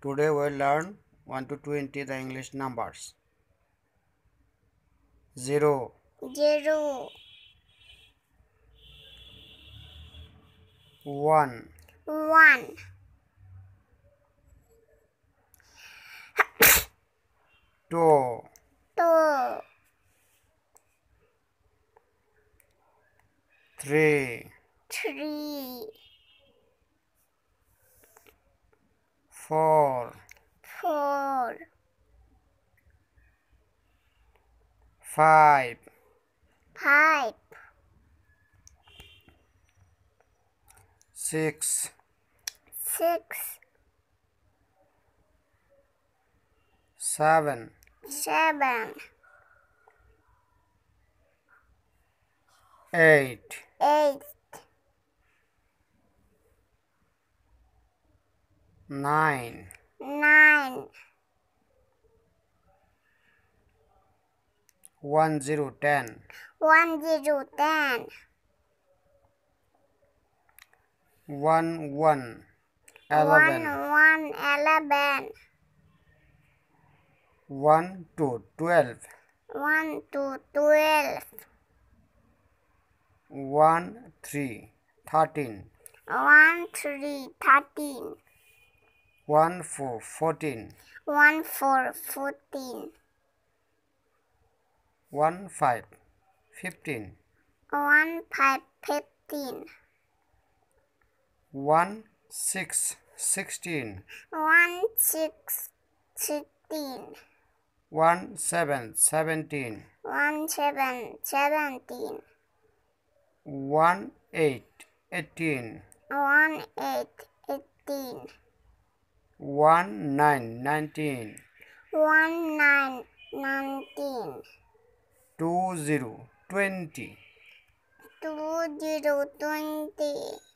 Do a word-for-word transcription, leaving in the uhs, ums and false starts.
Today we'll learn one to twenty the English numbers. Zero, Zero, one, one, two, two, three, three, four, four, five, five, six, six, seven, seven, eight, eight, nine, nine, one, zero, ten, one, zero, ten, one, one, one, eleven, one, eleven, one, two, twelve, one, two, twelve, one, three, thirteen, one, three, thirteen, one, four, fourteen, one, four, fourteen, one, five, fifteen, one, five, fifteen, one, six, sixteen, one, six, sixteen, one, seven, seventeen, one, seven, seventeen, one, eight, eighteen, one, eight, eighteen, one, nine, nineteen, one, nine, nineteen, two, zero, twenty, two, zero, twenty,